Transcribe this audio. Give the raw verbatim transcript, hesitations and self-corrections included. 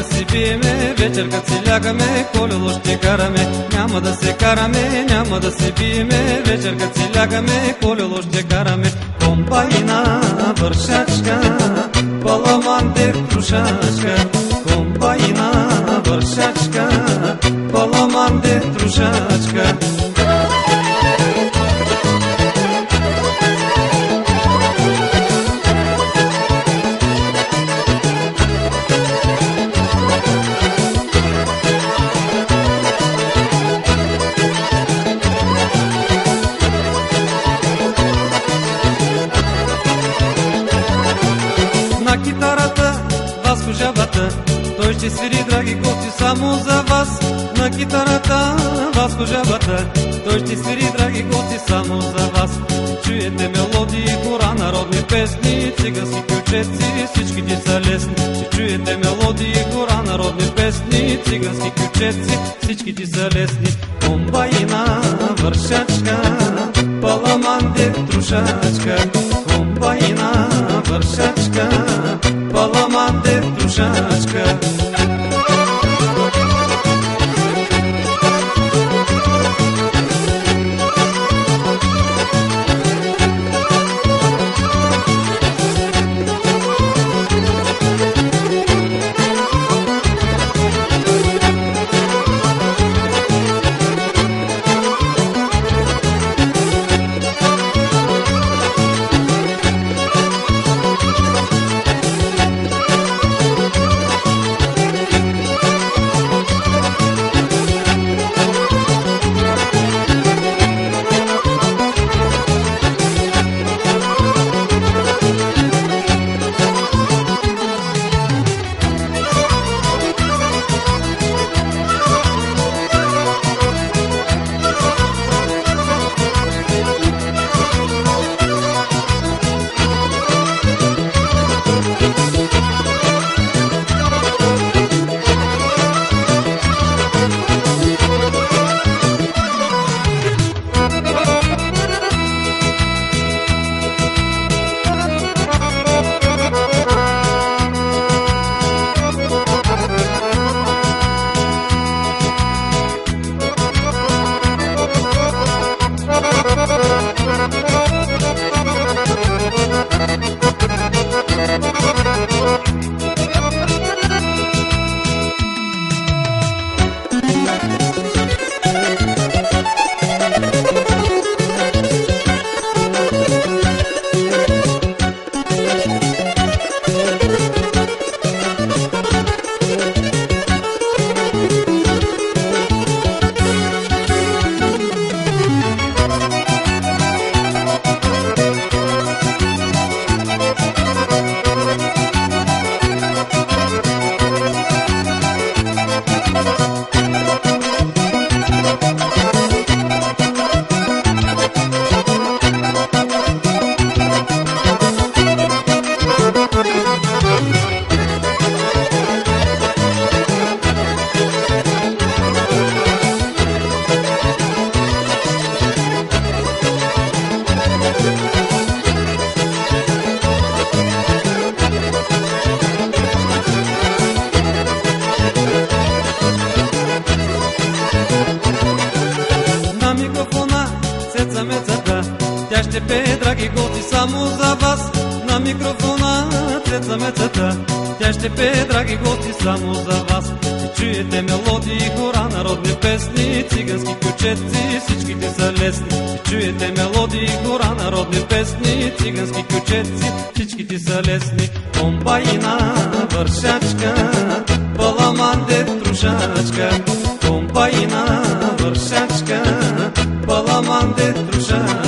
да си биеме, вечер като си лягаме, колело ще караме. Няма да се караме, няма да се биеме, вечер като си лягаме, колело ще караме. Комбайна вършачка, паламанте трушачка. Комбайна вършачка, паламанте трушачка. На китарата Васко жабата, той ще свири, драги гости, само за вас. На китарата Васко жабата, той ще свири, драги гости, само за вас. Чуете мелодии, хора, народни песни, цигански кючеци, всичките са лесни. Ще чуете мелодии, хора, народни песни, цигански кючеци, всичките са лесни. Комбайна вършачка, паламанте трушачка. Комбайна вършачка, паламанте трушачка. Тя ще пее, драги гости, само за вас. На микрофона Цеца Мецата, тя ще пее, драги гости, само за вас. И чуете мелодии, хора, народни песни, цигански кючеци, всичките са лесни. И чуете мелодии, хора, народни песни, цигански кючеци, всичките са лесни. Комбайна вършачка, паламанте трушачка. Комбайна вършачка, паламанте трушачка.